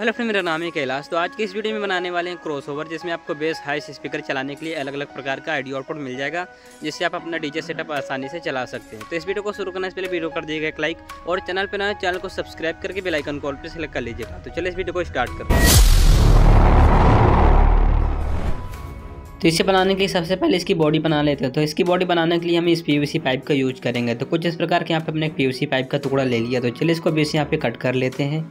Hello friend, मेरा नाम है कैलाश। तो आज की इस वीडियो में बनाने वाले हैं क्रॉसओवर, जिसमें आपको बेस हाई स्पीकर चलाने के लिए अलग अलग प्रकार का ऑडियो आउटपुट मिल जाएगा, जिससे आप अपना डीजे सेटअप आसानी से चला सकते हैं। तो इस वीडियो को शुरू करने से पहले वीडियो कर दीजिएगा एक लाइक और चैनल पर नए चैनल को सब्सक्राइब करके बेल आइकन को ऑल पे सेलेक्ट कर लीजिएगा। तो चलिए इस वीडियो को स्टार्ट करते हैं। तो इसे बनाने के लिए सबसे पहले इसकी बॉडी बना लेते हैं। तो इसकी बॉडी बनाने के लिए हम इस पीवीसी पाइप का यूज करेंगे। तो कुछ इस प्रकार के यहाँ पे हमने एक पीवीसी पाइप का टुकड़ा ले लिया। तो चलिए इसको बेस यहाँ पे कट कर लेते हैं।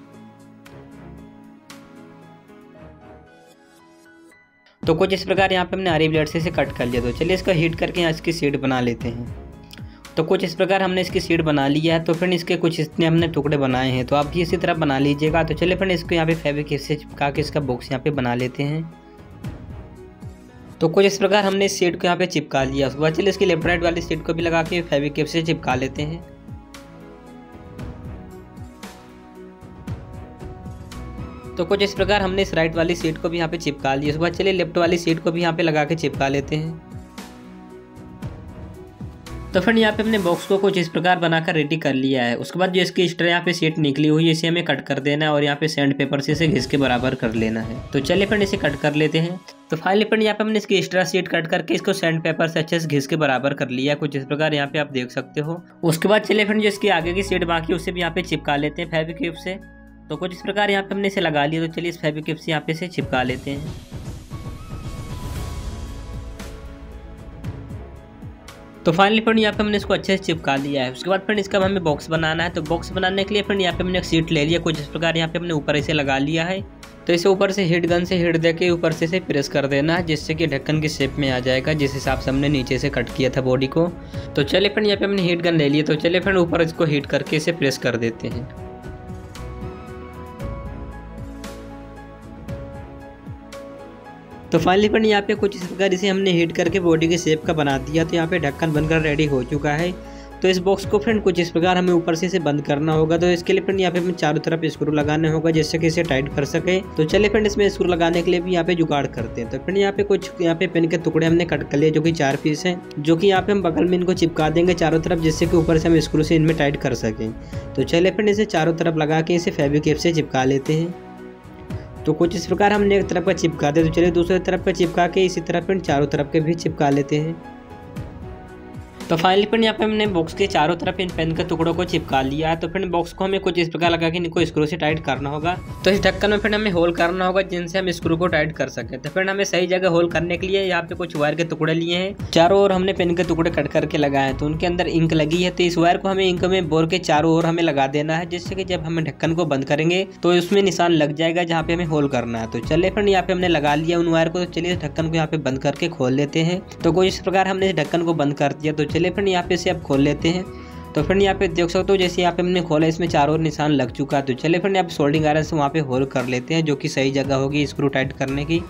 तो कुछ इस प्रकार यहाँ पे हमने आरी ब्लेड से इसे कट कर लिया। तो चलिए इसको हीट करके यहाँ इसकी सीट बना लेते हैं। तो कुछ इस प्रकार हमने इसकी सीट बना लिया है। तो फिर इसके कुछ इतने हमने टुकड़े बनाए हैं, तो आप भी इसी तरह बना लीजिएगा। तो चलिए फिर इसको यहाँ पे फेविक्विक से चिपका के इसका बॉक्स यहाँ पे बना लेते हैं। तो कुछ इस प्रकार हमने इस सीट को यहाँ पे चिपका लिया। उसके बाद चलिए इसकी लेफ्ट राइट वाली सीट को भी लगा के फेविक्विक से चिपका लेते हैं। तो कुछ इस प्रकार हमने इस राइट वाली सीट को भी यहाँ पे चिपका लिया। उसके बाद चलिए लेफ्ट वाली सीट को भी यहाँ पे लगा के चिपका लेते हैं। तो फिर यहाँ पे हमने बॉक्स को कुछ इस प्रकार बनाकर रेडी कर लिया है। उसके बाद जो इसकी एक्स्ट्रा यहाँ पे सीट निकली हुई है, इसे हमें कट कर देना है और यहाँ पे सैंड पेपर से इसे घिस के बराबर कर लेना है। तो चलिए फिर इसे कट कर लेते हैं। तो फाइनली फिर यहाँ पे हमने इसकी एक्स्ट्रा सीट कट करके इसको सैंड पेपर से अच्छे से घिस के बराबर कर लिया, कुछ इस प्रकार यहाँ पे आप देख सकते हो। उसके बाद चलिए फिर जो इसकी आगे की सीट बाकी उसे भी यहाँ पे चिपका लेते हैं फेविक्विक से। तो कुछ इस प्रकार यहाँ पे हमने इसे लगा लिया। तो चलिए इस फेविक्विक से यहाँ पे इसे चिपका लेते हैं। तो फाइनली फिर यहाँ पे हमने इसको अच्छे से चिपका लिया है। उसके बाद फिर इसका हमें बॉक्स बनाना है। तो बॉक्स बनाने के लिए फिर यहाँ पे हमने एक सीट ले लिया, कुछ इस प्रकार यहाँ पे हमने ऊपर इसे लगा लिया है। तो इसे ऊपर से हीट गन से हीट देके ऊपर से इसे प्रेस कर देना है, जिससे कि ढक्कन की शेप में आ जाएगा, जिस हिसाब से हमने नीचे से कट किया था बॉडी को। तो चलिए फिर यहाँ पे हमने हीट गन ले लिया। तो चलिए फिर ऊपर इसको हीट करके इसे प्रेस कर देते हैं। तो फाइनली फिर यहाँ पे कुछ इस प्रकार इसे हमने हीट करके बॉडी के शेप का बना दिया। तो यहाँ पे ढक्कन बनकर रेडी हो चुका है। तो इस बॉक्स को फ्रेंड कुछ इस प्रकार हमें ऊपर से इसे बंद करना होगा। तो इसके लिए फ्रेंड यहाँ पे हमें चारों तरफ स्क्रू लगाने होगा, जिससे कि इसे टाइट कर सके। तो चलिए फ्रेंड इसमें स्क्रू लगाने के लिए भी यहाँ पे जुगाड़ करते हैं। तो फ्रेंड यहाँ पे कुछ यहाँ पे पेन के टुकड़े हमने कट कर लिए, जो कि 4 पीस हैं, जो कि यहाँ पे हम बगल में इनको चिपका देंगे चारों तरफ, जिससे कि ऊपर से हम स्क्रू से इनमें टाइट कर सकें। तो चलिए फ्रेंड इसे चारों तरफ लगा के इसे फेविक्विक से चिपका लेते हैं। तो कुछ इस प्रकार हमने एक तरफ का चिपका दिया। तो चलिए दूसरी तरफ का चिपका के इसी तरह फिर चारों तरफ के भी चिपका लेते हैं। तो फाइनली फिर यहाँ पे हमने बॉक्स के चारों तरफ इन पेन के टुकड़ों को चिपका लिया है। तो फिर बॉक्स को हमें कुछ इस प्रकार लगा के इनको स्क्रू से टाइट करना होगा। तो इस ढक्कन में फिर हमें होल करना होगा, जिनसे हम स्क्रू को टाइट कर सकें। तो फिर हमें सही जगह होल करने के लिए यहाँ पे कुछ वायर के टुकड़े लिए हैं, चारों ओर हमने पेन के टुकड़े कट करके लगाए हैं। तो उनके अंदर इंक लगी है। तो इस वायर को हमें इंक में बोर के चारों ओर हमें लगा देना है, जिससे कि जब हमें ढक्कन को बंद करेंगे तो उसमें निशान लग जाएगा जहाँ पे हमें होल करना है। तो चलिए फिर यहाँ पे हमने लगा लिया उन वायर को। तो चलिए ढक्कन को यहाँ पे बंद करके खोल लेते हैं। तो कुछ इस प्रकार हमने इस ढक्कन को बंद कर दिया। तो चलिए फिर यहाँ पे अब खोल लेते हैं। तो फिर यहाँ पे देख सकते हो, जैसे यहाँ पे हमने खोला इसमें चारों ओर निशान लग चुका है। तो चलिए फिर यहाँ पे सोल्डिंग आयरन से वहाँ पे होल कर लेते हैं, जो कि सही जगह होगी स्क्रू टाइट करने की।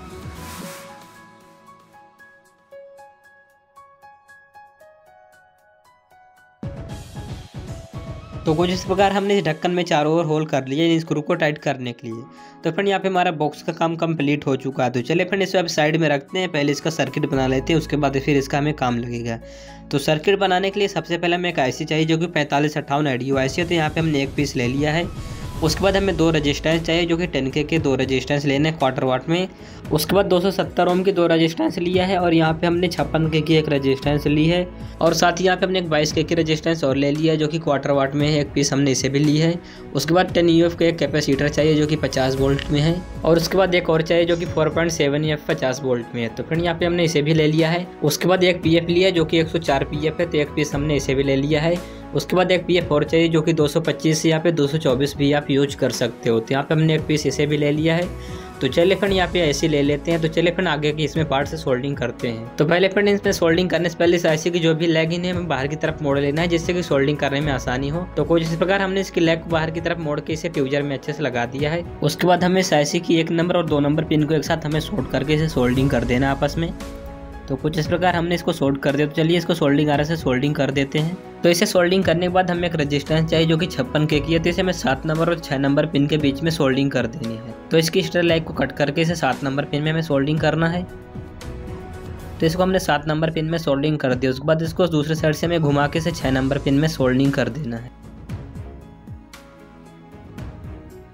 तो कुछ इस प्रकार हमने इस ढक्कन में चारों ओर होल कर लिया स्क्रू को टाइट करने के लिए। तो फिर यहाँ पे हमारा बॉक्स का काम कंप्लीट हो चुका है। तो चलिए फिर इसे अब साइड में रखते हैं, पहले इसका सर्किट बना लेते हैं, उसके बाद फिर इसका हमें काम लगेगा। तो सर्किट बनाने के लिए सबसे पहले हमें एक आईसी चाहिए, जो कि 4558 एडियो आईसी है। तो यहाँ पे हमने एक पीस ले लिया है। उसके बाद हमें 2 रजिस्टेंस चाहिए, जो कि 10K के 2 रजिस्टेंस लेने हैं क्वार्टर वाट में। उसके बाद 270 ओम की 2 रजिस्टेंस लिया है, और यहाँ पे हमने 56K की एक रजिस्टेंस ली है, और साथ ही यहाँ पे हमने एक 22K की रजिस्टेंस और ले लिया है, जो कि क्वार्टर वाट में है। एक पीस हमने इसे भी ली है। उसके बाद 10 UF का एक कैपेसिटर चाहिए, जो कि 50 वोल्ट में है, और उसके बाद एक और चाहिए, जो कि 4.7 UF 50 वोल्ट में है। तो फिर यहाँ पे हमने इसे भी ले लिया है। उसके बाद एक PF लिया है, जो कि 104 PF है। तो एक पीस हमने इसे भी ले लिया है। उसके बाद एक PF और चाहिए, जो कि 225 से यहाँ पे 224 भी आप यूज कर सकते हो। तो यहाँ पे हमने एक पीस इसे भी ले लिया है। तो चलिए फिर यहाँ पे ऐसे ले लेते हैं। तो चलिए फिर आगे की इसमें पार्ट से सोल्डिंग करते हैं। तो पहले फिर इसमें सोल्डिंग करने से पहले इस आईसी की जो भी लेग इन है हमें बाहर की तरफ मोड़ लेना है, जिससे कि सोल्डिंग करने में आसानी हो। तो कुछ इस प्रकार हमने इसकी लेग को बाहर की तरफ मोड़ के इसे ट्यूजर में अच्छे से लगा दिया है। उसके बाद हमें इस आईसी की 1 नंबर और 2 नंबर पिन को एक साथ हमें शॉर्ट करके इसे सोल्डिंग कर देना आपस में। तो कुछ इस प्रकार हमने इसको सोल्ड कर दिया। तो चलिए इसको सोल्डिंग आयरन से सोल्डिंग कर देते हैं। तो इसे सोल्डिंग करने के बाद हमें एक रेजिस्टेंस चाहिए, जो कि 56K की है। तो इसे हमें 7 नंबर और 6 नंबर पिन के बीच में सोल्डिंग कर देनी है। तो इसकी एक्स्ट्रा लाइक को कट करके इसे 7 नंबर पिन में हमें सोल्डिंग करना है। तो इसको हमने 7 नंबर पिन में सोल्डिंग कर दिया। उसके बाद इसको दूसरे साइड से हमें घुमा के इसे 6 नंबर पिन में सोल्डिंग कर देना है।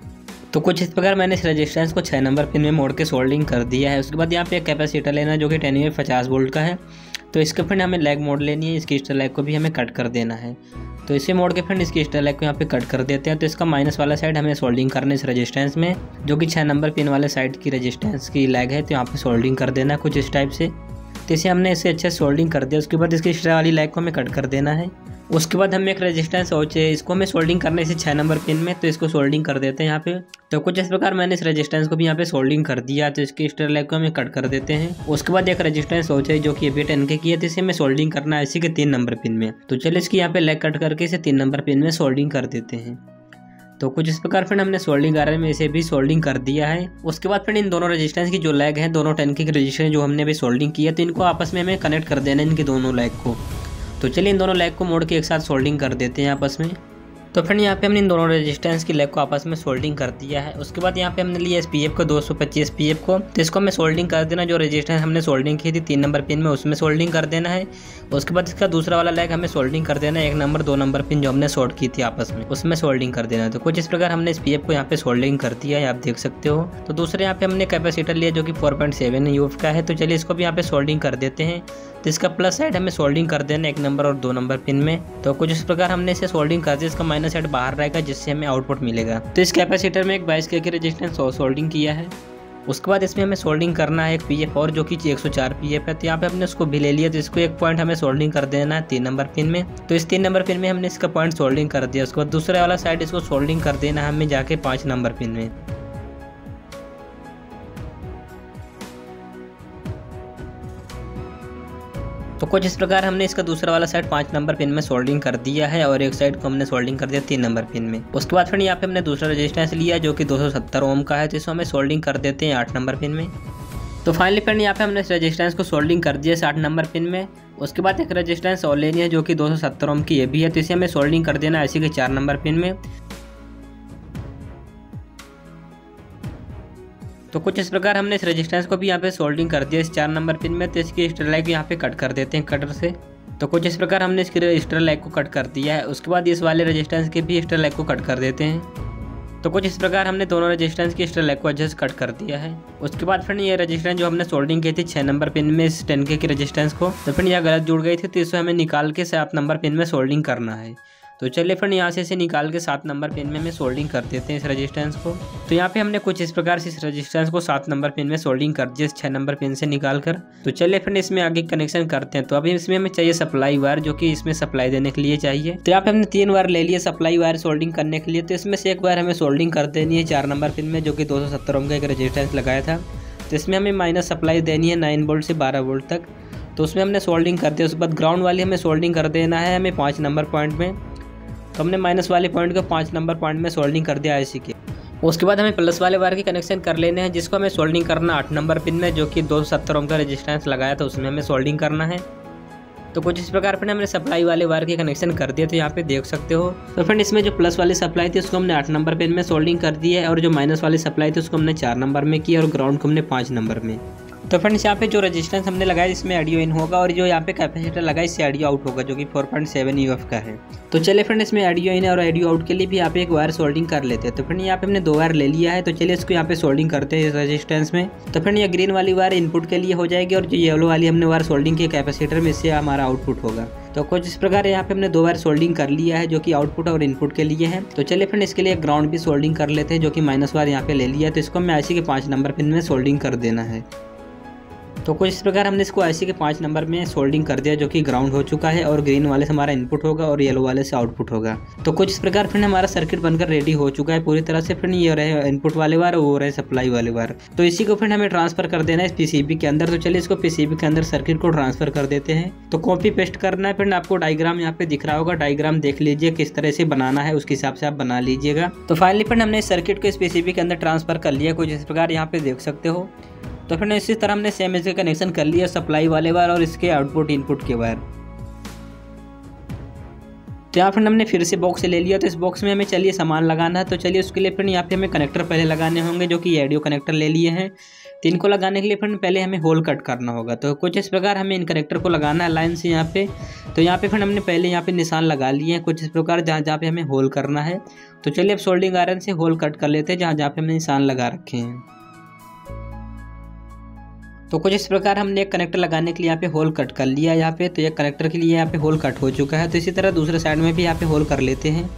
तो कुछ इस प्रकार मैंने इस रेजिस्टेंस को 6 नंबर पिन में मोड़ के सोल्डिंग कर दिया है। उसके बाद यहाँ पे एक कैपेसिटर लेना है जो कि 10 50 वोल्ट का है। तो इसके फिर हमें लेग मोड़ लेनी है, इसकी स्टर लेग को भी हमें कट कर देना है। तो इसे मोड़ के फिर इसकी स्टर लेग को यहाँ पे कट कर देते हैं। तो इसका माइनस वाला साइड हमें सोल्डिंग करना है इस रेजिस्टेंस में, जो कि 6 नंबर पिन वाले साइड की रेजिस्टेंस की लेग है। तो यहाँ पे सोल्डिंग कर देना है कुछ इस टाइप से। तो इसे हमने इसे अच्छे से सोल्डिंग कर दिया। उसके बाद इसकी स्टर वाली लेग को हमें कट कर देना है। उसके बाद हमें एक रेजिस्टेंस और चाहिए, इसको हमें सोल्डिंग करना है इसे 6 नंबर पिन में। तो इसको सोल्डिंग कर देते हैं यहाँ पे। तो कुछ इस प्रकार मैंने इस रेजिस्टेंस को भी यहाँ पे सोल्डिंग कर दिया। तो इसके स्टर लेग को हमें कट कर देते हैं। उसके बाद एक रेजिस्टेंस और चाहिए जो कि अभी 10 के की है। तो इसे हमें सोल्डिंग करना है इसी के 3 नंबर पिन में। तो चलिए इसकी यहाँ पे लेग कट करके इसे 3 नंबर पिन में सोल्डिंग कर देते हैं। तो कुछ इस प्रकार फिर हमने सोल्डिंग आयरन में इसे भी सोल्डिंग कर दिया है। उसके बाद फिर इन दोनों रेजिस्टेंस की जो लेग है, दोनों 10 के रेजिस्टेंस जो हमने भी सोल्डिंग किया, तो इनको आपस में हमें कनेक्ट कर देना है इनके दोनों लेग को। तो चलिए इन दोनों लेग को मोड़ के एक साथ सोल्डिंग कर देते हैं आपस में। तो फिर यहाँ पे हमने इन दोनों रेजिस्टेंस की लेग को आपस में सोल्डिंग कर दिया है। उसके बाद यहाँ पे हमने लिया SPF को 225 PF को। तो इसको हमें सोल्डिंग कर देना, जो रेजिस्टेंस हमने सोल्डिंग की थी 3 नंबर पिन में उसमें सोल्डिंग कर देना है। उसके बाद इसका दूसरा वाला लेग हमें सोल्डिंग कर देना है 1 नंबर 2 नंबर पिन जो हमने शॉर्ट की थी आपस में, उसमें सोल्डिंग कर देना है। तो कुछ इस प्रकार हमने SPF को यहाँ पे सोल्डिंग कर दिया है, आप देख सकते हो। तो दूसरे यहाँ पे हमने कैपेसिटर लिया जो कि 4.7 UF का है। तो चलिए इसको भी यहाँ पे सोल्डिंग कर देते हैं। तो इसका प्लस साइड हमें सोल्डिंग कर देना 1 नंबर और 2 नंबर पिन में। तो कुछ इस प्रकार हमने इसे सोल्डिंग कर दिया, इसका माइनस साइड बाहर रहेगा जिससे हमें आउटपुट मिलेगा। तो इस कैपेसिटर में एक 22K की रेजिस्टेंस और सोल्डिंग किया है। उसके बाद इसमें हमें सोल्डिंग करना है एक PF और जो कि 104 PF है। तो यहाँ पे हमने उसको भी ले लिया। तो इसको एक पॉइंट हमें सोल्डिंग कर देना है 3 नंबर पिन में। तो इस 3 नंबर पिन में हमने इसका पॉइंट सोल्डिंग कर दिया। उसके बाद दूसरे वाला साइड इसको सोल्डिंग कर देना है हमें जाके 5 नंबर पिन में। तो कुछ इस प्रकार हमने इसका दूसरा वाला साइड 5 नंबर पिन में सोल्डिंग कर दिया है और एक साइड को हमने सोल्डिंग कर दिया 3 नंबर पिन में। उसके बाद फिर यहाँ पे हमने दूसरा रेजिस्टेंस लिया जो कि 270 ओम का है। तो इसको हमें सोल्डिंग कर देते हैं 8 नंबर पिन में। तो फाइनली फिर यहाँ पे हमने इस रेजिस्टेंस को सोल्डिंग कर दिया 8 नंबर पिन में। उसके बाद एक रेजिस्टेंस और लेनी है जो कि 270 ओम की ये भी है। तो इसे हमें सोल्डिंग कर देना है इसी के 4 नंबर पिन में। तो कुछ इस प्रकार हमने इस रेजिस्टेंस को भी यहाँ पे सोल्डिंग कर दिया इस 4 नंबर पिन में। तो इसकी स्टर लेग यहाँ पे कट कर देते हैं कटर से। तो कुछ इस प्रकार हमने इसकी स्टर लेग को कट कर दिया है। उसके बाद इस वाले रेजिस्टेंस के भी स्टर लेग को कट कर देते हैं। तो कुछ इस प्रकार हमने दोनों रेजिस्टेंस की स्टर लेग को एडजस्ट कट कर दिया है। उसके बाद फिर ये रेजिस्टेंस जो हमने सोल्डिंग की थी 6 नंबर पिन में इस 10K की रेजिस्टेंस को, तो फिर यह गलत जुड़ गई थी। तो इसे हमें निकाल के 7 नंबर पिन में सोल्डिंग करना है। तो चलिए फिर यहाँ से इसे निकाल के 7 नंबर पिन में हमें सोल्डिंग कर देते हैं इस रेजिस्टेंस को। तो यहाँ पे हमने कुछ इस प्रकार से इस रेजिस्टेंस को 7 नंबर पिन में सोल्डिंग कर दिया इस 6 नंबर पिन से निकाल कर। तो चलिए फिर इसमें आगे कनेक्शन करते हैं। तो अभी इसमें हमें चाहिए सप्लाई वायर जो कि इसमें सप्लाई देने के लिए चाहिए। तो यहाँ पे हमने 3 वायर ले लिए सप्लाई वायर सोल्डिंग करने के लिए। तो इसमें से एक वायर हमें सोल्डिंग कर देनी है 4 नंबर पिन में जो कि 270 ओम का एक रेजिस्टेंस लगाया था। तो इसमें हमें माइनस सप्लाई देनी है 9 वोल्ट से 12 वोल्ट तक। तो उसमें हमने सोल्डिंग कर दिया। उसके बाद ग्राउंड वाली हमें सोल्डिंग कर देना है हमें 5 नंबर पॉइंट में। तो हमने माइनस वाले पॉइंट को 5 नंबर पॉइंट में सोल्डिंग कर दिया IC के। उसके बाद हमें प्लस वाले वायर की कनेक्शन कर लेने हैं जिसको हमें सोल्डिंग करना 8 नंबर पिन में जो कि 270 ओम का रेजिस्टेंस लगाया था उसमें हमें सोल्डिंग करना है। तो कुछ इस प्रकार फिर हमने सप्लाई वाले वायर की कनेक्शन कर दिया। तो यहाँ पे देख सकते हो। तो फ्रेंड इसमें जो प्लस वाली सप्लाई थी उसको हमने 8 नंबर पिन में सोल्डिंग कर दी है और जो माइनस वाली सप्लाई थी उसको हमने 4 नंबर में की और ग्राउंड को हमने 5 नंबर में। तो फ्रेंड्स यहाँ पे जो रेजिस्टेंस हमने लगाया इसमें ऑडियो इन होगा और जो यहाँ पे कैपेसिटर लगा इससे ऑडियो आउट होगा जो कि 4.7 UF का है। तो चलिए फ्रेंड इसमें ऑडियो इन और ऑडियो आउट के लिए भी यहाँ पे एक वायर सोल्डिंग कर लेते हैं। तो फ्रेंड यहाँ पे हमने 2 वायर ले लिया है। तो चलिए इसको यहाँ पे सोल्डिंग करते हैं इस रेजिस्टेंस में। तो फ्रेंड ये ग्रीन वाली वायर इनपुट के लिए हो जाएगी और जो येलो वाली हमने वायर सोल्डिंग की कैपेसिटर में इससे हमारा आउटपुट होगा। तो कुछ इस प्रकार यहाँ पे हमने 2 वायर सोल्डिंग कर लिया है जो कि आउटपुट और इनपुट के लिए है। तो चलिए फ्रेंड इसके लिए ग्राउंड भी सोल्डिंग कर लेते हैं जो कि माइनस वायर यहाँ पे ले लिया है। तो इसको हमें IC के 5 नंबर पिन में सोल्डिंग कर देना है। तो कुछ इस प्रकार हमने इसको IC के 5 नंबर में सोल्डिंग कर दिया जो कि ग्राउंड हो चुका है और ग्रीन वाले से हमारा इनपुट होगा और येलो वाले से आउटपुट होगा। तो कुछ इस प्रकार फिर हमारा सर्किट बनकर रेडी हो चुका है पूरी तरह से। फिर ये रहे इनपुट वाले वायर और वो रहे सप्लाई वाले वायर। तो इसी को फिर हमें ट्रांसफर कर देना है इस PCB के अंदर। तो चलिए इसको PCB के अंदर सर्किट को ट्रांसफर कर देते हैं। तो कॉपी पेस्ट करना है। फिर आपको डायग्राम यहाँ पे दिख रहा होगा, डायग्राम देख लीजिए किस तरह से बनाना है उसके हिसाब से आप बना लीजिएगा। तो फाइनली फिर हमने इस सर्किट को इस PCB के अंदर ट्रांसफर कर लिया कुछ इस प्रकार यहाँ पे देख सकते हो। तो फिर इसी तरह हमने सेम इसके कनेक्शन कर लिया सप्लाई वाले वायर और इसके आउटपुट इनपुट के वायर। तो यहाँ फिर हमने फिर से बॉक्स ले लिया। तो इस बॉक्स में हमें चलिए सामान लगाना है। तो चलिए उसके लिए फिर यहाँ पे हमें कनेक्टर पहले लगाने होंगे जो कि ऑडियो कनेक्टर ले लिए हैं। तो इनको लगाने के लिए फ्रेंड पहले हमें होल कट करना होगा। तो कुछ इस प्रकार हमें इन कनेक्टर को लगाना है लाइन से यहाँ पे। तो यहाँ पे फ्रेंड हमने पहले यहाँ पे निशान लगा लिए हैं कुछ इस प्रकार जहाँ जहाँ पे हमें होल करना है। तो चलिए अब सोल्डिंग आयरन से होल कट कर लेते हैं जहाँ जहाँ पे हमने निशान लगा रखे हैं। तो कुछ इस प्रकार हमने एक कनेक्टर लगाने के लिए यहाँ पे होल कट कर लिया यहाँ पे। तो एक कनेक्टर के लिए यहाँ पे होल कट हो चुका है। तो इसी तरह दूसरे साइड में भी यहाँ पे होल कर लेते हैं।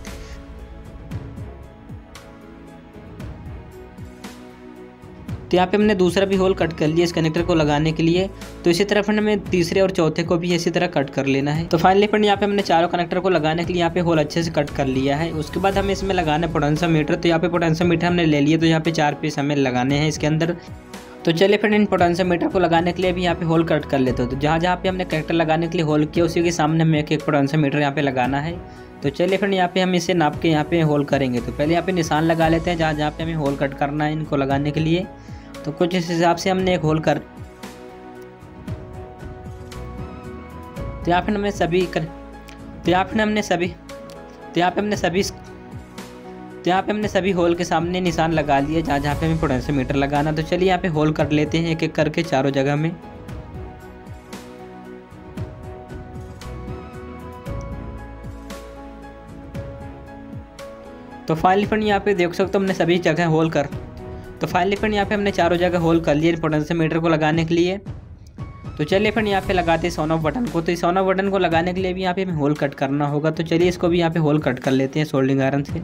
तो यहाँ पे हमने दूसरा भी होल कट कर लिया इस कनेक्टर को लगाने के लिए। तो इसी तरह फ्रेंड हमें तीसरे और चौथे को भी इसी तरह कट कर लेना है। तो फाइनली फ्रेंड यहाँ पे हमने चारों कनेक्टर को लगाने के लिए यहाँ पे होल अच्छे से कट कर लिया है। उसके बाद हमें इसमें लगाना है पोटेंशियोमीटर। तो यहाँ पे पोटेंशियोमीटर हमने ले लिया। तो यहाँ पे 4 पीस हमें लगाने हैं इसके अंदर। तो चलिए फ्रेंड इन पोटेंशियोमीटर को लगाने के लिए भी यहाँ पे होल कट कर लेते हो। तो जहाँ जहाँ पे हमने कनेक्टर लगाने के लिए होल किया उसी के सामने हमें एक एक पोटेंशियोमीटर यहाँ पे लगाना है। तो चलिए फ्रेंड यहाँ पे हम इसे नाप के यहाँ पे होल करेंगे। तो पहले यहाँ पे निशान लगा लेते हैं जहाँ जहाँ पे हमें होल कट करना है इनको लगाने के लिए। तो कुछ इस हिसाब से हमने एक होल कर तो यहाँ पे हमने सभी होल के सामने निशान लगा लिए जहाँ जहाँ पे हमें पोटेंशियोमीटर लगाना। तो चलिए यहाँ पे होल कर लेते हैं एक एक करके चारों जगह में। तो फाइनली फ्रेंड यहाँ पे देख सकते हो हमने सभी जगह होल कर तो फाइनली फ्रेंड यहाँ पे हमने चारों जगह होल कर लिए पोटेंशियोमीटर को लगाने के लिए। तो चलिए फ्रेंड यहाँ पे लगाते हैं ऑन ऑफ बटन को। तो इस ऑन ऑफ बटन को लगाने के लिए भी यहाँ पे हमें होल कट करना होगा। तो चलिए इसको भी यहाँ पे होल कट कर लेते हैं सोल्डिंग आयरन से।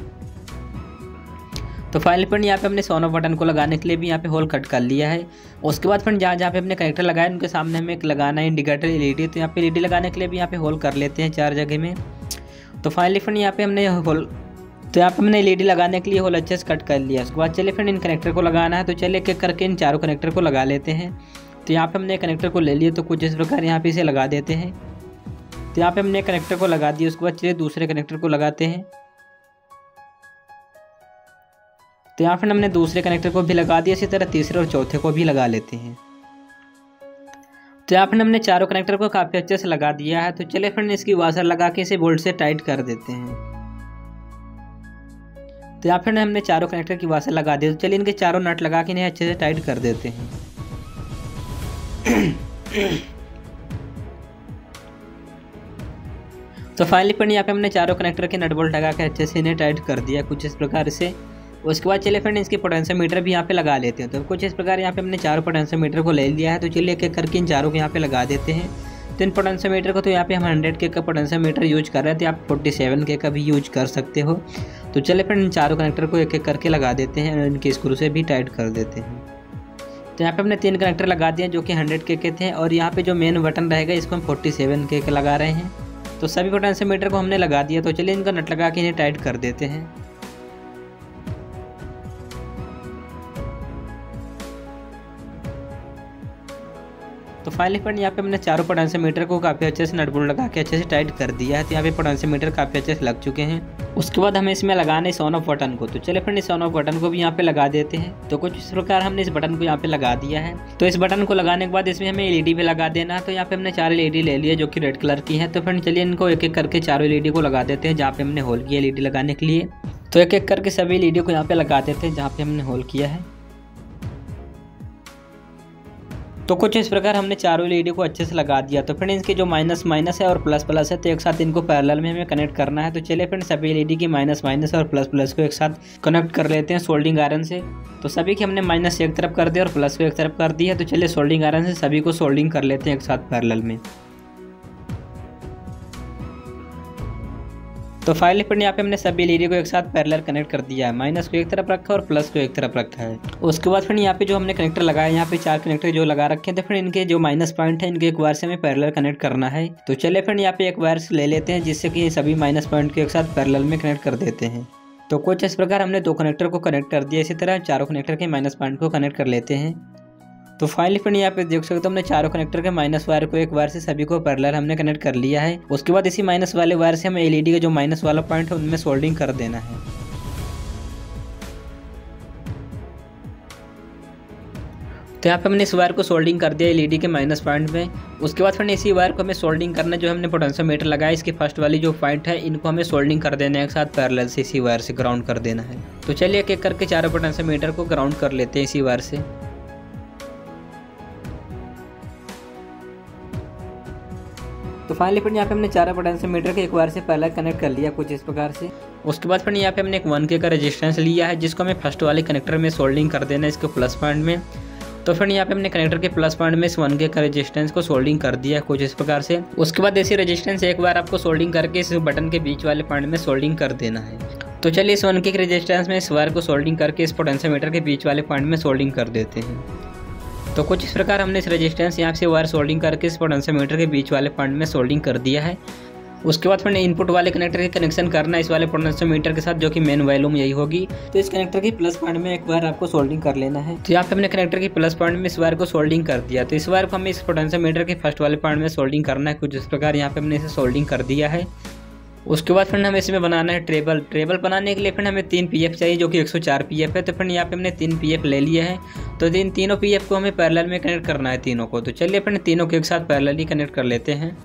तो फाइनली फ्रेंड यहाँ पे हमने ऑन ऑफ बटन को लगाने के लिए भी यहाँ पे होल कट कर लिया है। उसके बाद फ्रेंड जहाँ जहाँ पे हमने कनेक्टर लगाया उनके सामने हमें एक लगाना है इंडिकेटर एलईडी। तो यहाँ पे एलईडी लगाने के लिए भी यहाँ पे होल कर लेते हैं 4 जगह में। तो फाइनली फ्रेंड यहाँ पे हमने एलईडी लगाने के लिए होल अच्छे से कट कर लिया। उसके बाद चलिए फ्रेंड इन कनेक्टर को लगाना है। तो चलिए एक एक करके इन चारों कनेक्टर को लगा लेते हैं। तो यहाँ पे हमने कनेक्टर को ले लिया। तो कुछ इस प्रकार यहाँ पे इसे लगा देते हैं। तो यहाँ पे हमने कनेक्टर को लगा दिया। उसके बाद चलिए दूसरे कनेक्टर को लगाते हैं। तो यहाँ पे हमने दूसरे कनेक्टर को भी लगा दिया। इसी तरह तीसरे और चौथे को भी लगा लेते हैं। तो यहाँ पे हमने चारों कनेक्टर को काफ़ी अच्छे से लगा दिया है। तो चलिए फ्रेंड इसकी वाशर लगा के इसे बोल्ट से टाइट कर देते हैं। तो यहाँ पे हमने चारों कनेक्टर की वाशर लगा दी। तो चलिए इनके चारों नट लगा के इन्हें अच्छे से टाइट कर देते हैं। तो फाइनली फ्रेंड यहाँ पे हमने चारों कनेक्टर के नट बोल्ट लगा के अच्छे से इन्हें टाइट कर दिया कुछ इस प्रकार से। उसके बाद चलिए फ्रेंड इसके पोटेंशियोमीटर भी यहाँ पे लगा लेते हैं। तो कुछ इस प्रकार यहाँ पे हमने चारों पोटेंशियोमीटर को ले लिया है। तो चलिए एक एक करके इन चारों को यहाँ पे लगा देते हैं। तो इन पोटेंशियोमीटर को तो यहाँ पे हम 100 के का पोटेंशियोमीटर यूज कर रहे थे। आप 47 के का भी यूज कर सकते हो। तो चलिए फ्रेंड इन चारों कनेक्टर को एक एक करके लगा देते हैं और इनके स्क्रू से भी टाइट कर देते हैं। तो यहाँ पे हमने 3 कनेक्टर लगा दिए जो कि 100 के थे। और यहाँ पे जो मेन बटन रहेगा इसको हम 47 के लगा रहे हैं। तो सभी पोटेंशियोमीटर को हमने लगा दिया। तो चलिए इनका नट लगा के इन्हें टाइट कर देते हैं। तो फाइनली फ्रेंड यहाँ पे हमने चारों पोटेंशियोमीटर को काफ़ी अच्छे से नट बोल्ट लगा के अच्छे से टाइट कर दिया है। तो यहाँ पे पोटेंशियोमीटर काफ़ी अच्छे से लग चुके हैं। उसके बाद हमें इसमें लगाना है ऑन ऑफ बटन को। तो चलिए फ्रेंड इस ऑन ऑफ बटन को भी यहाँ पे लगा देते हैं। तो कुछ इस प्रकार हमने इस बटन को यहाँ पे लगा दिया है। तो इस बटन को लगाने के बाद इसमें हमें एलईडी भी लगा देना। तो यहाँ पे हमने 4 एलईडी ले लिए जो कि रेड कलर की है। तो फ्रेंड चलिए इनको एक एक करके चारों एलईडी को लगा देते हैं जहाँ पे हमने होल किया एलईडी लगाने के लिए। तो एक एक करके सभी एलईडी को यहाँ पे लगा देते हैं जहाँ पे हमने होल किया है। तो कुछ इस प्रकार हमने चारों एलईडी को अच्छे से लगा दिया। तो फ्रेंड इसके जो माइनस है और प्लस है तो एक साथ इनको पैरेलल में हमें कनेक्ट करना है। तो चलिए फ्रेंड सभी एलईडी की माइनस और प्लस को एक साथ कनेक्ट कर लेते हैं सोल्डिंग आयरन से। तो सभी की हमने माइनस एक तरफ कर दिया और प्लस को एक तरफ कर दिया। तो चलिए सोल्डिंग आयरन से सभी को सोल्डिंग कर लेते हैं एक साथ पैरेलल में। तो फाइनली फ्रेंड यहाँ पे हमने सभी एलईडी को एक साथ पैरेलल कनेक्ट कर दिया है। माइनस को एक तरफ रखा और प्लस को एक तरफ रखा है। उसके बाद फ्रेंड यहाँ पे जो हमने कनेक्टर लगाया यहाँ पे 4 कनेक्टर जो लगा रखे हैं। तो फ्रेंड इनके जो माइनस पॉइंट है इनके एक वायर से हमें पैरेलल कनेक्ट करना है। तो चलिए फ्रेंड यहाँ पे एक वायर ले लेते हैं जिससे कि सभी माइनस पॉइंट को एक साथ पैरेलल में कनेक्ट कर देते हैं। तो कुछ इस प्रकार हमने 2 कनेक्टर को कनेक्ट कर दिया। इसी तरह चारों कनेक्टर के माइनस पॉइंट को कनेक्ट कर लेते हैं। तो फाइनली फ्रेंड यहाँ पे देख सकते हो हमने चारों कनेक्टर के माइनस वायर को एक वायर से सभी को पैरेलल हमने कनेक्ट कर लिया है। उसके बाद इसी माइनस वाले वायर से हमें एलईडी का जो माइनस वाला पॉइंट है उनमें सोल्डिंग कर देना है। तो यहाँ पे हमने इस वायर को सोल्डिंग कर दिया एलईडी के माइनस पॉइंट में। उसके बाद फ्रेंड इसी वायर को हमें सोल्डिंग करना जो हमने पोटेंशियोमीटर लगाया इसकी फर्स्ट वाली जो पॉइंट है इनको हमें सोल्डिंग कर देना है एक साथ पैरेलल से इसी वायर से ग्राउंड कर देना है। तो चलिए एक एक करके चारों पोटेंशियोमीटर को ग्राउंड कर लेते हैं इसी वायर से। तो फाइनली फ्रेंड यहाँ पे हमने चारों पोटेंशियोमीटर के एक बार से पहला कनेक्ट कर लिया कुछ इस प्रकार से। उसके बाद फ्रेंड यहाँ पे हमने एक 1K का रेजिस्टेंस लिया है जिसको हमें फर्स्ट वाले कनेक्टर में सोल्डिंग कर देना है इसके प्लस पॉइंट में। तो फ्रेंड यहाँ पे हमने कनेक्टर के प्लस पॉइंट में इस 1K का रेजिस्टेंस को सोल्डिंग कर दिया कुछ इस प्रकार से। उसके बाद ऐसी रेजिस्टेंस एक बार आपको सोल्डिंग करके इस बटन के बीच वाले पॉइंट में सोल्डिंग कर देना है। तो चलिए इस 1K के रेजिस्टेंस में इस वायर को सोल्डिंग करके इस पोटेंशियोमीटर के बीच वाले पॉइंट में सोल्डिंग कर देते हैं। तो कुछ इस प्रकार हमने इस रेजिस्टेंस यहाँ से वायर सोल्डिंग करके इस पोटेंशियोमीटर के बीच वाले पॉइंट में सोल्डिंग कर दिया है। उसके बाद फिर इनपुट वाले कनेक्टर के कनेक्शन करना है इस वाले पोटेंशियोमीटर के साथ जो कि मेन वॉल्यूम यही होगी। तो इस कनेक्टर की प्लस पॉइंट में एक बार आपको सोल्डिंग कर लेना है। तो यहाँ पे हमने कनेक्टर की प्लस पॉइंट में इस वायर को सोल्डिंग कर दिया। तो इस वायर को हमें इस पोटेंशियोमीटर के फर्स्ट वाले पॉइंट में सोल्डिंग करना है कुछ इस प्रकार। यहाँ पे हमने इसे सोल्डिंग कर दिया है। उसके बाद फिर हमें इसमें बनाना है ट्रेबल बनाने के लिए फिर हमें 3 PF चाहिए जो कि 104 PF है। तो फिर यहाँ पे हमने 3 PF ले लिए हैं। तो इन तीनों PF को हमें पैरेलल में कनेक्ट करना है तीनों को। तो चलिए फिर तीनों को एक साथ पैरेलली कनेक्ट कर लेते हैं।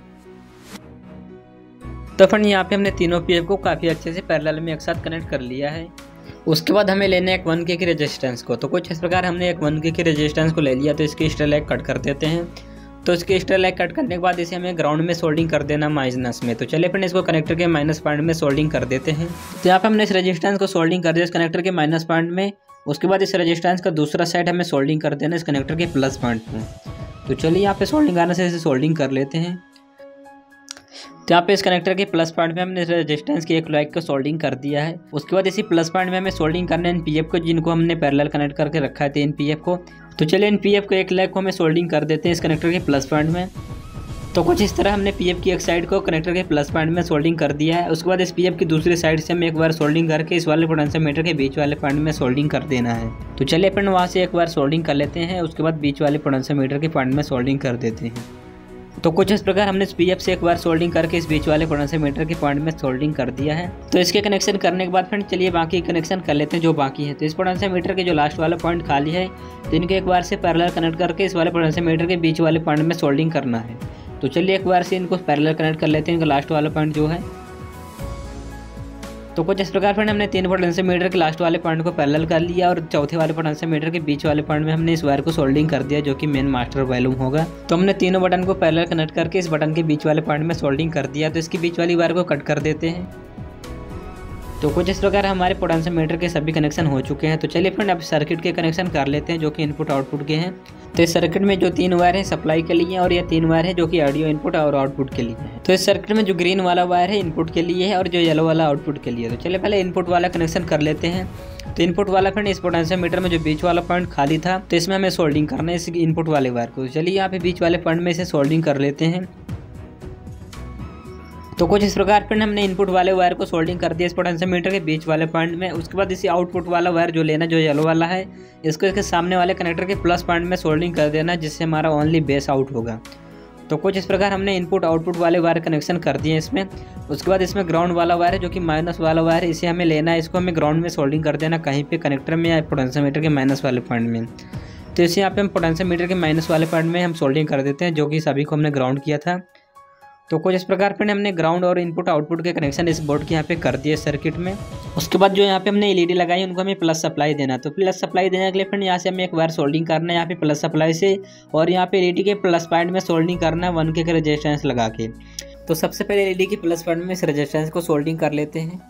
तो फिर यहाँ पे हमने तीनों PF को काफ़ी अच्छे से पैरेलल में एक साथ कनेक्ट कर लिया है। उसके बाद हमें लेना है एक 1K की रेजिस्टेंस को। तो कुछ इस प्रकार हमने एक 1K की रेजिस्टेंस को ले लिया। तो इसकी स्टेयर लाइक कट कर देते हैं। तो इसके स्टेयर लाइक कट करने के बाद इसे हमें ग्राउंड में सोल्डिंग कर देना माइनस में। तो चलिए फिर इसको कनेक्टर के माइनस पॉइंट में सोल्डिंग कर देते हैं। तो यहाँ पे हमने इस रेजिस्टेंस को सोल्डिंग कर दिया इस कनेक्टर के माइनस पॉइंट में। उसके बाद इस रेजिस्टेंस का दूसरा साइड हमें सोल्डिंग कर देना इस कनेक्टर के प्लस पॉइंट में। तो चलिए यहाँ पे सोल्डिंग करने से इसे सोल्डिंग कर लेते हैं। तो यहाँ पे इस कनेक्टर के प्लस पॉइंट में हमने रेजिस्टेंस की एक लाइक को सोल्डिंग कर दिया है। उसके बाद इसी प्लस पॉइंट में हमें सोल्डिंग करना है इन PF को जिनको हमने पैरेलल कनेक्ट करके रखा है 3 PF को। तो चलिए इन PF को एक लाइक को हमें सोल्डिंग कर देते हैं इस कनेक्टर के प्लस पॉइंट में। तो कुछ इस तरह हमने PF की एक साइड को कनेक्टर के प्लस पॉइंट में सोल्डिंग कर दिया है। उसके बाद इस PF की दूसरी साइड से हमें एक बार सोल्डिंग करके इस वाले पोटेंशियोमीटर के बीच वाले पॉइंट में सोल्डिंग कर देना है। तो चलिए अपन वहाँ से एक बार सोल्डिंग कर लेते हैं। उसके बाद बीच वाले पोटेंशियोमीटर के पॉइंट में सोल्डिंग कर देते हैं। तो कुछ इस प्रकार हमने इस PF से एक बार सोल्डिंग करके इस बीच वाले पोटेंशियोमीटर के पॉइंट में सोल्डिंग कर दिया है। तो इसके कनेक्शन करने के बाद फ्रेंड चलिए बाकी कनेक्शन कर लेते हैं जो बाकी है। तो इस पोटेंशियोमीटर के जो लास्ट वाला पॉइंट खाली है तो इनको एक बार से पैरेलल कनेक्ट करके इस वाले पोटेंशियोमीटर के बीच वाले पॉइंट में सोल्डिंग करना है। तो चलिए एक बार से इनको पैरेलल कनेक्ट कर लेते हैं इनका लास्ट वाला पॉइंट जो है। तो कुछ इस प्रकार फ्रेंड हमने 3 पोटेंशियोमीटर के लास्ट वाले पॉइंट को पैरेलल कर लिया और चौथे वाले पोटेंशियोमीटर के बीच वाले पॉइंट में हमने इस वायर को सोल्डिंग कर दिया जो कि मेन मास्टर वॉल्यूम होगा। तो हमने तीनों बटन को पैरेलल कनेक्ट करके इस बटन के बीच वाले पॉइंट में सोल्डिंग कर दिया। तो इसकी बीच वाली वायर को कट कर देते हैं। तो कुछ इस प्रकार हमारे पोटेंशियोमीटर के सभी कनेक्शन हो चुके हैं। तो चलिए फ्रेंड अब सर्किट के कनेक्शन कर लेते हैं जो कि इनपुट आउटपुट के हैं। तो इस सर्किट में जो 3 वायर है सप्लाई के लिए और ये 3 वायर है जो कि ऑडियो इनपुट और आउटपुट के लिए है। तो इस सर्किट में जो ग्रीन वाला वायर है इनपुट के लिए है और जो येलो वाला आउटपुट के लिए है। तो चलिए पहले इनपुट वाला कनेक्शन कर लेते हैं। तो इनपुट वाला फ्रेंड इस पोटेंशियोमीटर में जो बीच वाला पॉइंट खाली था तो इसमें हमें सोल्डिंग करना है इस इनपुट वाले वायर को। चलिए यहाँ पे बीच वाले पॉइंट में इसे सोल्डिंग कर लेते हैं। तो कुछ इस प्रकार फिर हमने इनपुट वाले वायर को सोल्डिंग कर दिया इस पोटेंशियोमीटर के बीच वाले पॉइंट में। उसके बाद इसी आउटपुट वाला वायर जो लेना जो येलो वाला है इसको इसके सामने वाले कनेक्टर के प्लस पॉइंट में सोल्डिंग कर देना जिससे हमारा ओनली बेस आउट होगा। तो कुछ इस प्रकार हमने इनपुट आउटपुट वाले वायर कनेक्शन कर दिए इसमें। उसके बाद इसमें ग्राउंड वाला वायर है जो कि माइनस वाला वायर है, इसे हमें लेना है। इसको हमें ग्राउंड में सोल्डिंग कर देना कहीं पे कनेक्टर में या पोटेंशियोमीटर के माइनस वाले पॉइंट में। तो इसे यहाँ पे हम पोटेंशियोमीटर के माइनस वाले पॉइंट में हम सोल्डिंग कर देते हैं जो कि सभी को हमने ग्राउंड किया था। तो कुछ इस प्रकार पे हमने ग्राउंड और इनपुट आउटपुट के कनेक्शन इस बोर्ड के यहाँ पे कर दिए सर्किट में। उसके बाद जो यहाँ पे हमने एलईडी लगाई उनको हमें प्लस सप्लाई देना। तो प्लस सप्लाई देने के लिए फ्रेंड यहाँ से हमें एक बार सोल्डिंग करना है यहाँ पे प्लस सप्लाई से और यहाँ पे एलईडी के प्लस पॉइंट में सोल्डिंग करना है 1K का रेजिस्टेंस लगा के। तो सबसे पहले एलईडी की प्लस पॉइंट में इस रेजिस्टेंस को सोल्डिंग कर लेते हैं।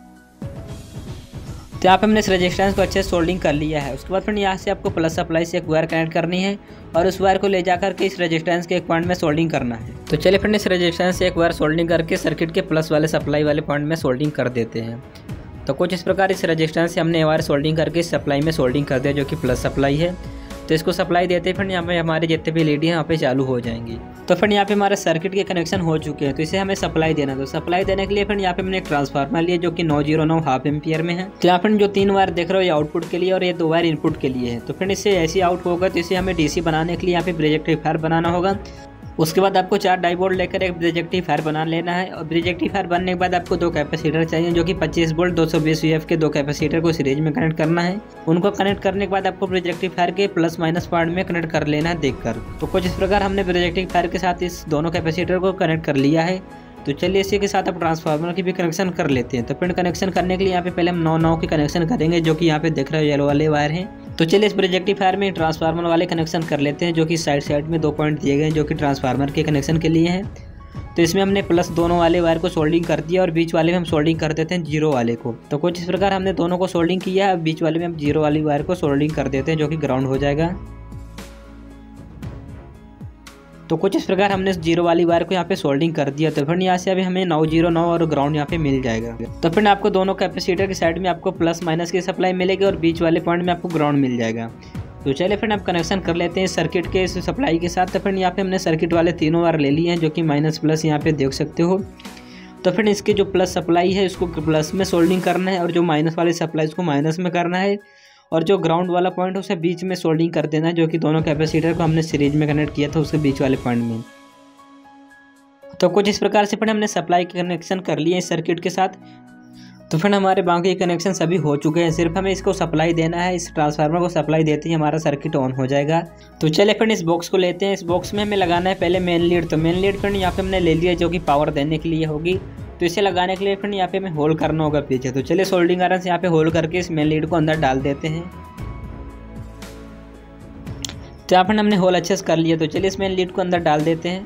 तो यहाँ पे हमने इस रेजिस्टेंस को अच्छे से सोल्डिंग कर लिया है। उसके बाद फिर यहाँ से आपको प्लस सप्लाई से एक वायर कनेक्ट करनी है और उस वायर को ले जाकर के इस रेजिस्टेंस के एक पॉइंट में सोल्डिंग करना है। तो चलिए फिर इस रेजिस्टेंस से एक वायर सोल्डिंग करके सर्किट के प्लस वाले सप्लाई वाले पॉइंट में सोल्डिंग कर देते हैं। तो कुछ इस प्रकार इस रेजिस्टेंस से हमने वायर सोल्डिंग करके सप्लाई में सोल्डिंग कर दिया जो कि प्लस सप्लाई है। तो इसको सप्लाई देते फिर यहाँ पे हमारे जितने भी एलईडी हैं यहाँ पे चालू हो जाएंगी। तो फिर यहाँ पे हमारे सर्किट के कनेक्शन हो चुके हैं। तो इसे हमें सप्लाई देना। तो सप्लाई देने के लिए फिर यहाँ पे हमने एक ट्रांसफार्मर लिया जो कि 909 हाफ एम्पियर में है। तो यहाँ पर जो 3 वायर देख रहे हो ये आउटपुट के लिए और ये 2 वायर इनपुट के लिए है। तो फिर इससे ऐसे आउट होगा तो इसे हमें डीसी बनाने के लिए यहाँ पे रेक्टिफायर बनाना होगा। उसके बाद आपको 4 डाइपोल लेकर एक रेक्टिफायर बना लेना है और रेक्टिफायर बनने के बाद आपको 2 कैपेसिटर चाहिए जो कि 25 वोल्ट 220 VF के 2 कैपेसिटर को सीरीज में कनेक्ट करना है। उनको कनेक्ट करने के बाद आपको रेक्टिफायर के प्लस माइनस पॉइंट में कनेक्ट कर लेना है देखकर। तो कुछ इस प्रकार हमने रेक्टिफायर के साथ इस दोनों कैपेसिटर को कनेक्ट कर लिया है। तो चलिए इसी के साथ अब ट्रांसफार्मर की भी कनेक्शन कर लेते हैं। तो फिर कनेक्शन करने के लिए यहाँ पे पहले हम 9 की कनेक्शन करेंगे जो कि यहाँ पे देख रहे हो येलो वाले वायर हैं। तो चलिए इस रेक्टिफायर में ट्रांसफार्मर वाले कनेक्शन कर लेते हैं जो कि साइड में 2 पॉइंट दिए गए हैं जो कि ट्रांसफार्मर के कनेक्शन के लिए हैं। तो तो इसमें हमने प्लस दोनों वाले वायर को सोल्डिंग कर दिया और बीच वाले में हम सोल्डिंग कर देते हैं जीरो वाले को। तो कुछ इस प्रकार हमने दोनों को सोल्डिंग किया है। अब बीच वाले में हम जीरो वाली वायर को सोल्डिंग कर देते हैं जो कि ग्राउंड हो जाएगा। तो कुछ इस प्रकार हमने जीरो वाली वायर को यहाँ पे सोल्डिंग कर दिया। तो फ्रेंड यहाँ से अभी हमें 909 और ग्राउंड यहाँ पे मिल जाएगा। तो फ्रेंड आपको दोनों कैपेसिटर की साइड में आपको प्लस माइनस की सप्लाई मिलेगी और बीच वाले पॉइंट में आपको ग्राउंड मिल जाएगा। तो चलिए फ्रेंड आप कनेक्शन कर लेते हैं सर्किट के इस सप्लाई के साथ। तो फ्रेंड यहाँ पे हमने सर्किट वाले तीनों वायर ले लिए हैं जो कि माइनस प्लस यहाँ पे देख सकते हो। तो फ्रेंड इसकी जो प्लस सप्लाई है इसको प्लस में सोल्डिंग करना है और जो माइनस वाली सप्लाई इसको माइनस में करना है और जो ग्राउंड वाला पॉइंट है उसे बीच में सोल्डिंग कर देना है जो कि दोनों कैपेसिटर को हमने सीरीज में कनेक्ट किया था उसके बीच वाले पॉइंट में। तो कुछ इस प्रकार से फ्रेंड हमने सप्लाई के कनेक्शन कर लिए इस सर्किट के साथ। तो फ्रेंड हमारे बाकी कनेक्शन सभी हो चुके हैं, सिर्फ हमें इसको सप्लाई देना है। इस ट्रांसफार्मर को सप्लाई देते ही हमारा सर्किट ऑन हो जाएगा। तो चलिए फ्रेंड इस बॉक्स को लेते हैं। इस बॉक्स में हमें लगाना है पहले मेन लीड। तो मेन लीड फ्रेंड यहाँ पे हमने ले लिया जो कि पावर देने के लिए होगी। तो इसे लगाने के लिए फ्रेंड यहाँ पे हमें होल करना होगा पीछे। तो चलिए सोल्डिंग आयरन से यहाँ पे होल करके इस मेन लीड को अंदर डाल देते हैं। तो यहाँ पर हमने होल अच्छे से कर लिया। तो चलिए इस मेन लीड को अंदर डाल देते हैं।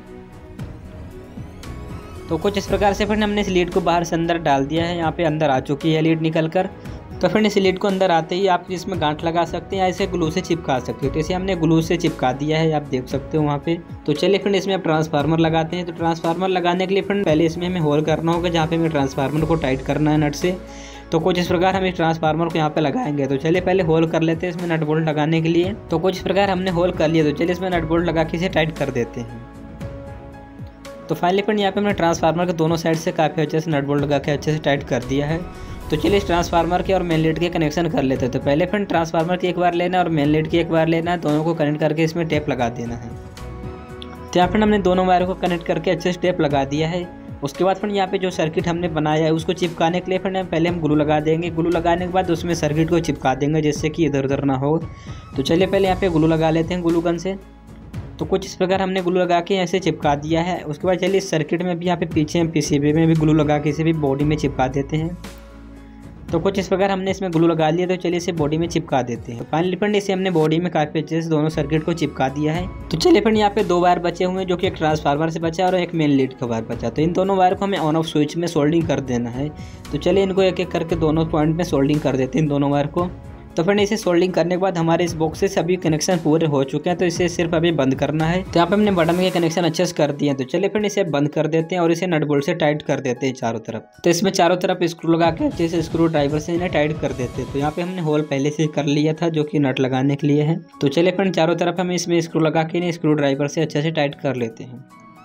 तो कुछ इस प्रकार से फ्रेंड हमने इस लीड को बाहर से अंदर डाल दिया है। यहाँ पे अंदर आ चुकी है लीड निकल कर। तो फ्रेंड इस लीड को अंदर आते ही आप इसमें गांठ लगा सकते हैं या इसे ग्लू से चिपका सकते हो। तो इसे हमने ग्लू से चिपका दिया है, आप देख सकते हो वहाँ पे। तो चलिए फ्रेंड इसमें आप ट्रांसफार्मर लगाते हैं। तो ट्रांसफार्मर लगाने के लिए फ्रेंड पहले इसमें हमें होल करना होगा जहाँ पे हमें ट्रांसफार्मर को टाइट करना है नट से। तो कुछ इस प्रकार हम इस ट्रांसफार्मर को यहाँ पे लगाएंगे। तो चलिए पहले होल कर लेते हैं इसमें नट बोल्ट लगाने के लिए। तो कुछ इस प्रकार हमने होल कर लिया। तो चलिए इसमें नट बोल्ट लगा के इसे टाइट कर देते हैं। तो फाइनली फ्रेंड यहाँ पे हमने ट्रांसफार्मर के दोनों साइड से काफ़ी अच्छे से नट बोल्ट लगा के अच्छे से टाइट कर दिया है। तो चलिए इस ट्रांसफार्मर के और मेन लीड के कनेक्शन कर लेते हैं। तो पहले फ्रेंड ट्रांसफार्मर की एक बार लेना है और मेन लीड की एक बार लेना है, दोनों को कनेक्ट करके इसमें टेप लगा देना है। तो यहाँ फ्रेंड हमने दोनों वायर को कनेक्ट करके अच्छे से टेप लगा दिया है। उसके बाद फ्रेंड यहाँ पे जो सर्किट हमने बनाया है उसको चिपकाने के लिए फ्रेंड पहले हम ग्लू लगा देंगे। ग्लू लगाने के बाद उसमें सर्किट को चिपका देंगे जिससे कि इधर उधर ना हो। तो चलिए पहले यहाँ पे ग्लू लगा लेते हैं ग्लू गन से। तो कुछ इस प्रकार हमने ग्लू लगा के ऐसे चिपका दिया है। उसके बाद चलिए इस सर्किट में भी यहाँ पे पीछे हम पीसीबी में भी ग्लू लगा के इसे भी बॉडी में चिपका देते हैं। तो कुछ इस प्रकार हमने इसमें ग्लू लगा लिया। तो चलिए इसे बॉडी में चिपका देते हैं। फाइनली फ्रेंड इसे हमने बॉडी में काफ़ी अच्छे से दोनों सर्किट को चिपका दिया है। तो चलिए फ्रेंड यहाँ पे दो वायर बचे हुए हैं जो कि एक ट्रांसफार्मर से बचा और एक मेन लीड का वायर बचा। तो इन दोनों वायर को हमें ऑन ऑफ स्विच में सोल्डिंग कर देना है। तो चलिए इनको एक एक करके दोनों पॉइंट में सोल्डिंग कर देते हैं इन दोनों वायर को। तो फ्रेंड इसे सोल्डिंग करने के बाद हमारे इस बॉक्स से सभी कनेक्शन पूरे हो चुके हैं। तो इसे सिर्फ अभी बंद करना है। तो यहाँ पे हमने बटन के कनेक्शन अच्छे से कर दिए हैं। तो चलिए फ्रेंड इसे बंद कर देते हैं और इसे नट बोल्ट से टाइट कर देते हैं चारों तरफ। तो इसमें चारों तरफ स्क्रू लगा के अच्छे से स्क्रू ड्राइवर से इन्हें टाइट कर देते हैं। तो यहाँ पे हमने होल पहले से कर लिया था जो कि नट लगाने के लिए है। तो चलिए फ्रेंड चारों तरफ हम इसमें स्क्रू लगा के इन्हें स्क्रू ड्राइवर से अच्छे से टाइट कर लेते हैं।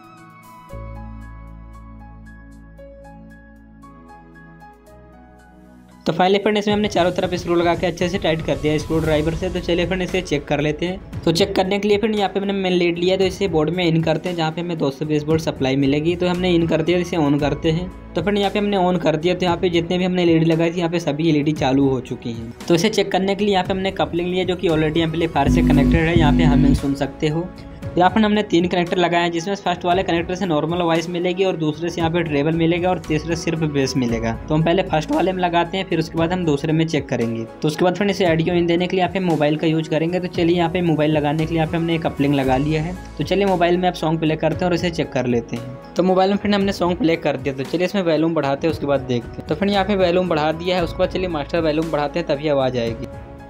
तो फाइनली फ्रेंड इसमें हमने चारों तरफ स्क्रू लगा के अच्छे से टाइट कर दिया स्क्रू ड्राइवर से। तो चलिए फ्रेंड इसे चेक कर लेते हैं। तो चेक करने के लिए फ्रेंड यहाँ पे मैंने मेन लीड लिया। तो इसे बोर्ड में इन करते हैं जहाँ पे हमें 220 वोल्ट सप्लाई मिलेगी। तो हमने इन कर दिया, इसे ऑन करते हैं। तो फ्रेंड यहाँ पे हमने ऑन कर दिया। तो यहाँ पे जितने भी हमने एलईडी लगाई थी यहाँ पे सभी एलईडी चालू हो चुकी हैं। तो इसे चेक करने के लिए यहाँ पे हमने कपलिंग लिया जो कि ऑलरेडी एम्पलीफायर से कनेक्टेड है। यहाँ पे हमिंग सुन सकते हो। यहाँ पर हमने 3 कनेक्टर लगाए हैं जिसमें फर्स्ट वाले कनेक्टर से नॉर्मल वॉइस मिलेगी और दूसरे से यहाँ पे ट्रेबल मिलेगा और तीसरे सिर्फ बेस मिलेगा। तो हम पहले फर्स्ट वाले में लगाते हैं, फिर उसके बाद हम दूसरे में चेक करेंगे। तो उसके बाद फ्रेंड इसे ऑडियो इन देने के लिए यहाँ पे मोबाइल का यूज करेंगे। तो चलिए यहाँ पे मोबाइल लगाने के लिए यहाँ पे हमने कपलिंग लगा लिया है। तो चलिए मोबाइल में आप सॉन्ग प्ले करते हैं और इसे चेक कर लेते हैं। तो मोबाइल में फ्रेंड हमने सॉन्ग प्ले कर दिया। तो चलिए इसमें वॉल्यूम बढ़ाते हैं, उसके बाद देखते हैं। तो फ्रेंड यहाँ पे वॉल्यूम बढ़ा दिया है। उसके बाद चलिए मास्टर वॉल्यूम बढ़ाते हैं तभी आवाज़ आएगी।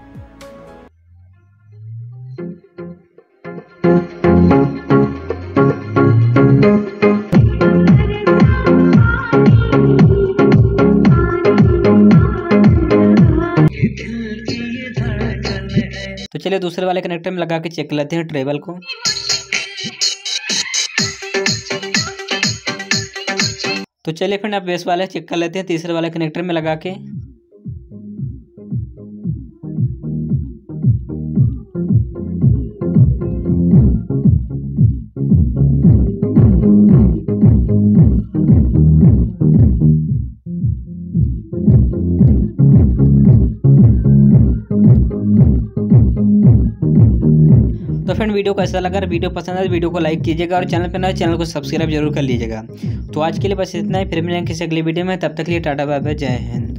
तो चलिए दूसरे वाले कनेक्टर में लगा के चेक लेते हैं ट्रेबल को। तो चलिए फ्रेंड अब बेस वाले चेक कर लेते हैं तीसरे वाले कनेक्टर में लगा के। तो फ्रेंड वीडियो कैसा लगा? अगर वीडियो पसंद है तो वीडियो को लाइक कीजिएगा और चैनल पर नए चैनल को सब्सक्राइब जरूर कर लीजिएगा। तो आज के लिए बस इतना ही, फिर मिलेंगे किसी अगली वीडियो में। तब तक के लिए टाटा बाय बाय, जय हिंद।